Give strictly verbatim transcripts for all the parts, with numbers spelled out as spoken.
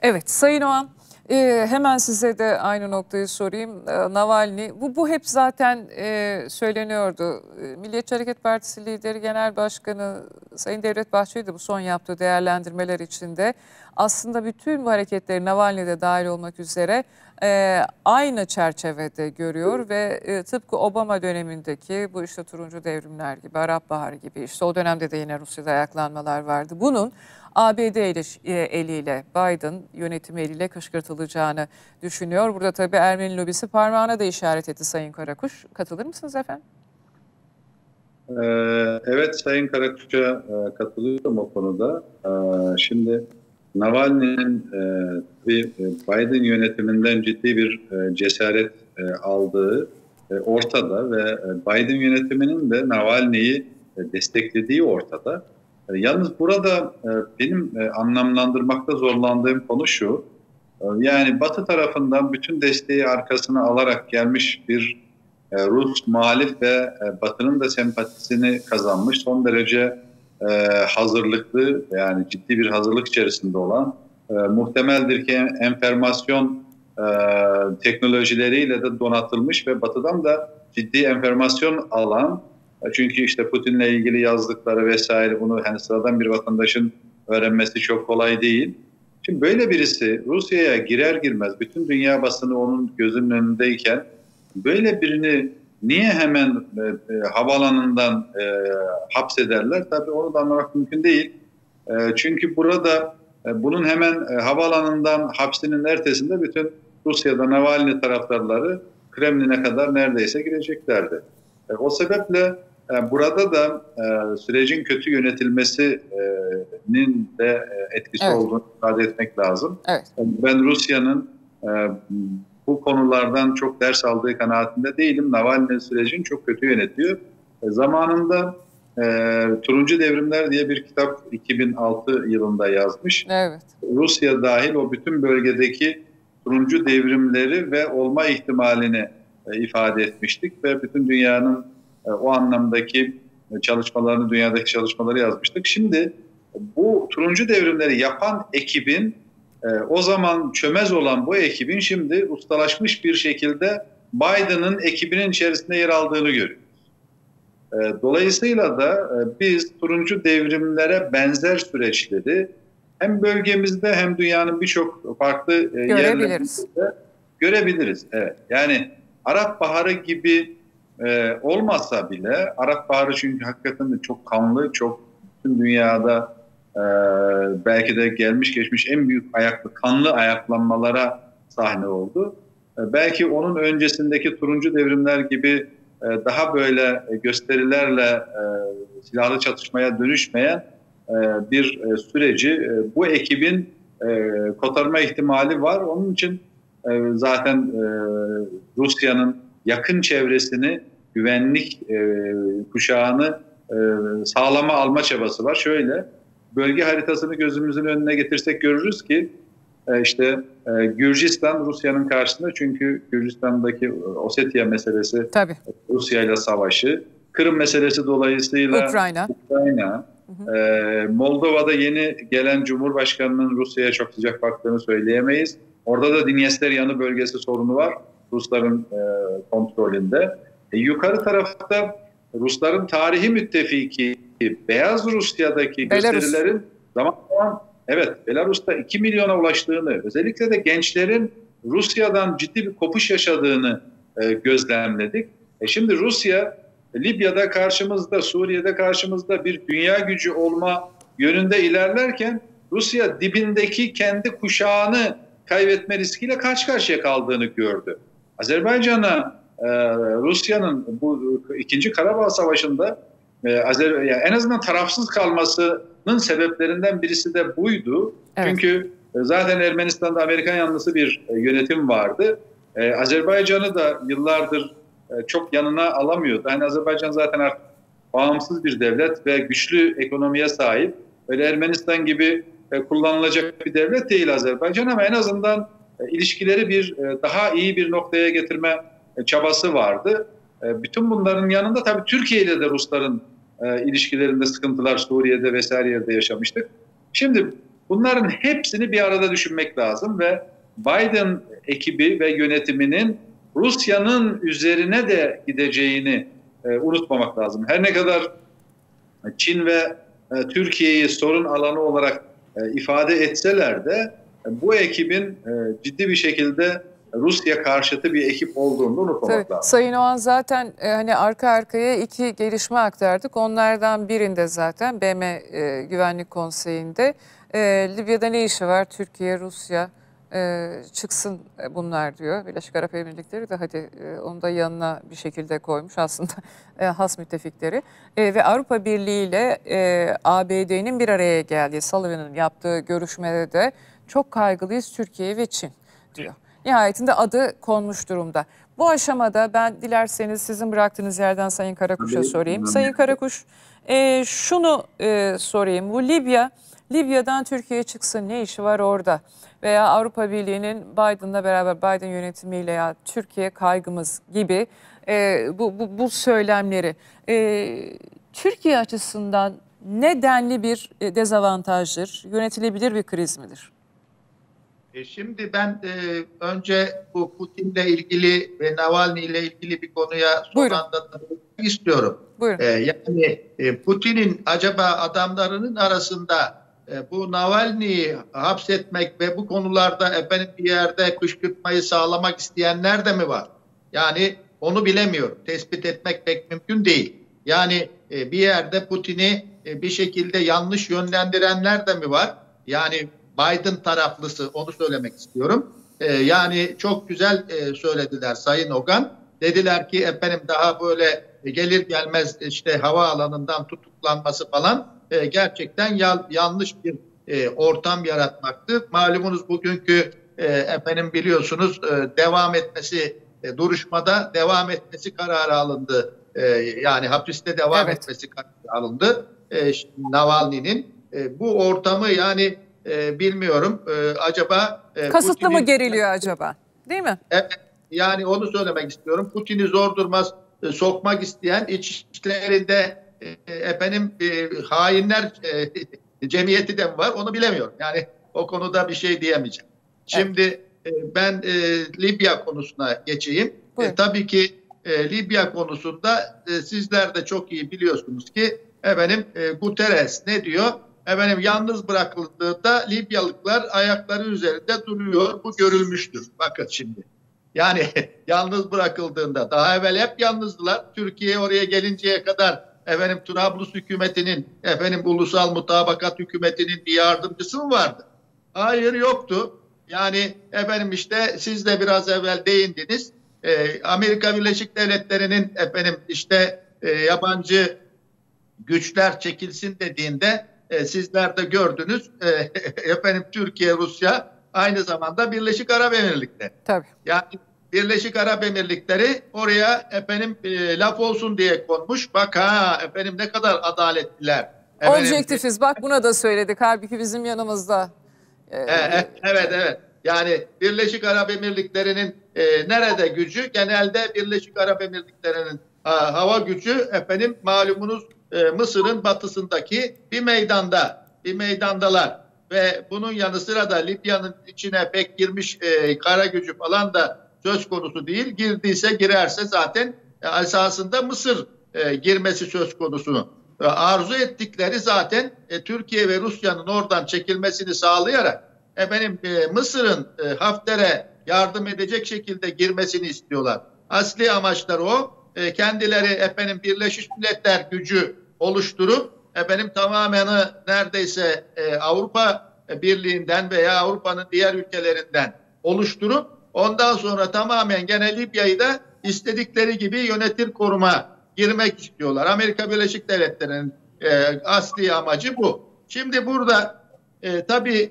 Evet, Sayın Oğan, e, hemen size de aynı noktayı sorayım. E, Navalny, bu, bu hep zaten e, söyleniyordu. E, Milliyetçi Hareket Partisi Lideri Genel Başkanı Sayın Devlet Bahçeli de bu son yaptığı değerlendirmeler içinde aslında bütün bu hareketleri Navalny'de dahil olmak üzere e, aynı çerçevede görüyor ve e, tıpkı Obama dönemindeki bu işte turuncu devrimler gibi, Arap Baharı gibi, işte o dönemde de yine Rusya'da ayaklanmalar vardı. Bunun A B D eliyle, Biden yönetimi eliyle kışkırtılacağını düşünüyor. Burada tabii Ermeni lobisi parmağına da işaret etti Sayın Karakuş. Katılır mısınız efendim? Ee, evet, Sayın Karakuş'a e, katılıyorum o konuda. Ee, şimdi Navalny'nin e, bir Biden yönetiminden ciddi bir e, cesaret e, aldığı e, ortada ve Biden yönetiminin de Navalny'yi e, desteklediği ortada. E, yalnız burada e, benim e, anlamlandırmakta zorlandığım konu şu. E, yani Batı tarafından bütün desteği arkasına alarak gelmiş bir e, Rus muhalif ve e, Batı'nın da sempatisini kazanmış, son derece e, hazırlıklı, yani ciddi bir hazırlık içerisinde olan, e, muhtemeldir ki enformasyon e, teknolojileriyle de donatılmış ve Batı'dan da ciddi enformasyon alan, e, çünkü işte Putin'le ilgili yazdıkları vesaire, bunu hani sıradan bir vatandaşın öğrenmesi çok kolay değil. Şimdi böyle birisi Rusya'ya girer girmez bütün dünya basını onun gözünün önündeyken böyle birini niye hemen e, e, havaalanından e, hapsederler? Tabii onu da anlamak mümkün değil. E, çünkü burada e, bunun hemen e, havaalanından hapsinin ertesinde bütün Rusya'da Navalny taraftarları Kremlin'e kadar neredeyse gireceklerdi. E, o sebeple e, burada da e, sürecin kötü yönetilmesinin de e, etkisi evet. olduğunu ifade etmek lazım. Evet. Ben Rusya'nın e, bu konulardan çok ders aldığı kanaatinde değilim. Navalny sürecini çok kötü yönetiyor. E, zamanında e, Turuncu Devrimler diye bir kitap iki bin altı yılında yazmış. Evet. Rusya dahil o bütün bölgedeki turuncu devrimleri ve olma ihtimalini e, ifade etmiştik ve bütün dünyanın e, o anlamdaki çalışmalarını, dünyadaki çalışmaları yazmıştık. Şimdi bu turuncu devrimleri yapan ekibin, Ee, o zaman çömez olan bu ekibin şimdi ustalaşmış bir şekilde Biden'ın ekibinin içerisinde yer aldığını görüyoruz. Ee, dolayısıyla da e, biz turuncu devrimlere benzer süreçleri hem bölgemizde hem dünyanın birçok farklı e, yerlerinde görebiliriz. Evet. Yani Arap Baharı gibi e, olmasa bile, Arap Baharı çünkü hakikaten de çok kanlı, çok bütün dünyada Ee, belki de gelmiş geçmiş en büyük ayaklı, kanlı ayaklanmalara sahne oldu. Ee, belki onun öncesindeki turuncu devrimler gibi e, daha böyle gösterilerle e, silahlı çatışmaya dönüşmeyen e, bir e, süreci e, bu ekibin e, kotarma ihtimali var. Onun için e, zaten e, Rusya'nın yakın çevresini, güvenlik e, kuşağını e, sağlama alma çabası var. Şöyle, bölge haritasını gözümüzün önüne getirsek görürüz ki işte Gürcistan Rusya'nın karşısında, çünkü Gürcistan'daki Ossetya meselesi, tabii, Rusya ile savaşı, Kırım meselesi dolayısıyla Ukrayna, Ukrayna. Hı hı. Moldova'da yeni gelen Cumhurbaşkanı'nın Rusya'ya çok sıcak baktığını söyleyemeyiz. Orada da Dinyesteryanı bölgesi sorunu var Rusların kontrolünde. E, yukarı tarafta Rusların tarihi müttefiki Beyaz Rusya'daki Belarus gösterilerin zaman zaman evet Belarus'ta iki milyona ulaştığını, özellikle de gençlerin Rusya'dan ciddi bir kopuş yaşadığını e, gözlemledik. E şimdi Rusya Libya'da karşımızda, Suriye'de karşımızda bir dünya gücü olma yönünde ilerlerken Rusya dibindeki kendi kuşağını kaybetme riskiyle karşı karşıya kaldığını gördü. Azerbaycan'a e, Rusya'nın bu ikinci Karabağ Savaşı'nda Ee, Azer, yani en azından tarafsız kalmasının sebeplerinden birisi de buydu. Evet. Çünkü zaten Ermenistan'da Amerikan yanlısı bir yönetim vardı. Ee, Azerbaycan'ı da yıllardır çok yanına alamıyordu. Yani Azerbaycan zaten artık bağımsız bir devlet ve güçlü ekonomiye sahip. Öyle Ermenistan gibi kullanılacak bir devlet değil Azerbaycan, ama en azından ilişkileri bir daha iyi bir noktaya getirme çabası vardı. Bütün bunların yanında tabii Türkiye ile de Rusların e, ilişkilerinde sıkıntılar, Suriye'de vesaire yerde yaşamıştık. Şimdi Bunların hepsini bir arada düşünmek lazım ve Biden ekibi ve yönetiminin Rusya'nın üzerine de gideceğini e, unutmamak lazım. Her ne kadar Çin ve e, Türkiye'yi sorun alanı olarak e, ifade etseler de e, bu ekibin e, ciddi bir şekilde Rusya karşıtı bir ekip olduğunu unutmamak Tabii, lazım. Sayın Oğan zaten e, hani arka arkaya iki gelişme aktardık. Onlardan birinde zaten B M e, Güvenlik Konseyi'nde e, Libya'da ne işi var? Türkiye, Rusya e, çıksın bunlar diyor. Birleşik Arap Emirlikleri de hadi e, onu da yanına bir şekilde koymuş aslında e, has müttefikleri. E, ve Avrupa Birliği ile e, A B D'nin bir araya geldiği, Sullivan'ın yaptığı görüşmede de çok kaygılıyız Türkiye ve Çin diyor. Nihayetinde adı konmuş durumda. Bu aşamada ben dilerseniz sizin bıraktığınız yerden Sayın Karakuş'a sorayım. Sayın Karakuş, e, şunu e, sorayım. Bu Libya, Libya'dan Türkiye çıksın ne işi var orada? Veya Avrupa Birliği'nin Biden'la beraber Biden yönetimiyle ya Türkiye kaygımız gibi e, bu, bu, bu söylemleri e, Türkiye açısından nedenli bir dezavantajdır? Yönetilebilir bir kriz midir? Şimdi ben e, önce bu Putin'le ilgili ve Navalny ile ilgili bir konuya son Buyurun. anda tanımak istiyorum. Buyurun. E, yani e, Putin'in acaba adamlarının arasında e, bu Navalny'yi hapsetmek ve bu konularda efendim bir yerde kışkırtmayı sağlamak isteyenler de mi var? Yani onu bilemiyorum. Tespit etmek pek mümkün değil. Yani e, bir yerde Putin'i e, bir şekilde yanlış yönlendirenler de mi var? Yani Biden taraflısı, onu söylemek istiyorum. Ee, yani çok güzel e, söylediler Sayın Ogan. Dediler ki efendim daha böyle gelir gelmez işte havaalanından tutuklanması falan e, gerçekten ya, yanlış bir e, ortam yaratmaktı. Malumunuz bugünkü e, efendim biliyorsunuz e, devam etmesi, e, duruşmada devam etmesi kararı alındı. E, yani hapiste devam evet. etmesi kararı alındı. E, Navalny'nin e, bu ortamı yani Ee, bilmiyorum. Ee, acaba e, kasıtlı mı geriliyor acaba? Değil mi? Evet. Yani onu söylemek istiyorum. Putin'i zor durmaz e, sokmak isteyen içlerinde e, efendim e, hainler e, cemiyeti de mi var? Onu bilemiyorum. Yani o konuda bir şey diyemeyeceğim. Şimdi evet. e, ben e, Libya konusuna geçeyim. E, tabii ki e, Libya konusunda e, sizler de çok iyi biliyorsunuz ki efendim e, Guterres ne diyor? Efendim yalnız bırakıldığında Libyalılar ayakları üzerinde duruyor. Bu görülmüştür. Bakın şimdi. Yani yalnız bırakıldığında daha evvel hep yalnızdılar. Türkiye oraya gelinceye kadar efendim Trablus hükümetinin, efendim Ulusal Mutabakat hükümetinin bir yardımcısı mı vardı? Hayır, yoktu. Yani efendim işte siz de biraz evvel değindiniz. Ee, Amerika Birleşik Devletleri'nin efendim işte e, yabancı güçler çekilsin dediğinde E, sizler de gördünüz. E, efendim Türkiye, Rusya aynı zamanda Birleşik Arap Emirlikleri. Tabii. Yani Birleşik Arap Emirlikleri oraya efendim e, laf olsun diye konmuş. Bak ha efendim ne kadar adaletliler. Efendim, objektifiz. Bak buna da söyledik. Halbuki bizim yanımızda. Ee, e, evet evet. Yani Birleşik Arap Emirlikleri'nin e, nerede gücü? Genelde Birleşik Arap Emirlikleri'nin ha, hava gücü efendim malumunuz Mısır'ın batısındaki bir meydanda, bir meydandalar ve bunun yanı sıra da Libya'nın içine pek girmiş e, kara gücü falan da söz konusu değil. Girdiyse girerse zaten e, esasında Mısır e, girmesi söz konusu. E, arzu ettikleri zaten e, Türkiye ve Rusya'nın oradan çekilmesini sağlayarak efendim e, Mısır'ın e, Hafter'e yardım edecek şekilde girmesini istiyorlar. Asli amaçları o. E, kendileri efendim Birleşmiş Milletler gücü oluşturup efendim tamamını neredeyse e, Avrupa Birliği'nden veya Avrupa'nın diğer ülkelerinden oluşturup ondan sonra tamamen gene Libya'yı da istedikleri gibi yönetir koruma girmek istiyorlar. Amerika Birleşik Devletleri'nin e, asli amacı bu. Şimdi burada e, tabii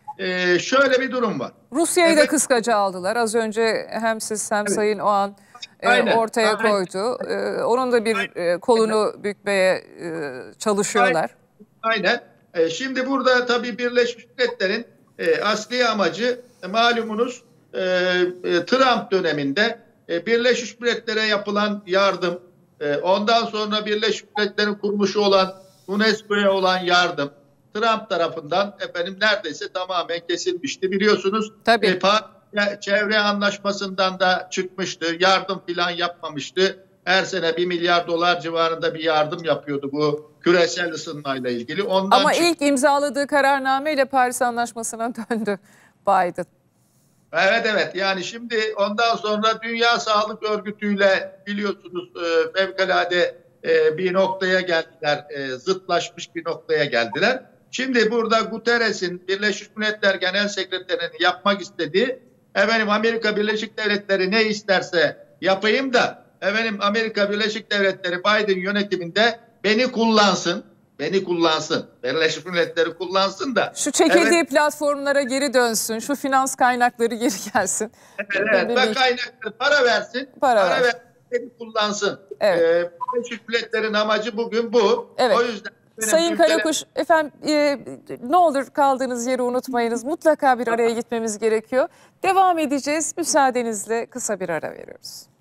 e, şöyle bir durum var. Rusya'yı evet. da kıskaca aldılar. Az önce hem siz hem evet. Sayın Oğan Aynen, ortaya aynen. koydu. Ee, onun da bir aynen. kolunu bükmeye e, çalışıyorlar. Aynen. aynen. E, şimdi burada tabii Birleşmiş Milletler'in e, asli amacı e, malumunuz e, e, Trump döneminde e, Birleşmiş Milletler'e yapılan yardım, e, ondan sonra Birleşmiş Milletler'in kurmuşu olan UNESCO'ya olan yardım, Trump tarafından efendim neredeyse tamamen kesilmişti. Biliyorsunuz Tabii. E, çevre anlaşmasından da çıkmıştı. Yardım falan yapmamıştı. Her sene bir milyar dolar civarında bir yardım yapıyordu bu küresel ısınmayla ilgili. Ondan Ama çık- ilk imzaladığı kararnameyle Paris Anlaşması'na döndü Biden. Evet evet, yani şimdi ondan sonra Dünya Sağlık Örgütü'yle biliyorsunuz e, fevkalade e, bir noktaya geldiler. E, zıtlaşmış bir noktaya geldiler. Şimdi burada Guterres'in Birleşmiş Milletler Genel Sekreterinin yapmak istediği, efendim Amerika Birleşik Devletleri ne isterse yapayım da efendim Amerika Birleşik Devletleri Biden yönetiminde beni kullansın. Beni kullansın. Birleşmiş Milletleri kullansın da. Şu çekildiği evet, platformlara geri dönsün. Şu finans kaynakları geri gelsin. Evet, evet. Ve kaynakları para versin. Para, para ver. versin. Beni kullansın. Evet. Ee, Birleşmiş Milletler'in amacı bugün bu. Evet. O yüzden Sayın ülkelerim... Karakuş, efendim e, ne olur kaldığınız yeri unutmayınız. Mutlaka bir araya gitmemiz gerekiyor. Devam edeceğiz. Müsaadenizle kısa bir ara veriyoruz.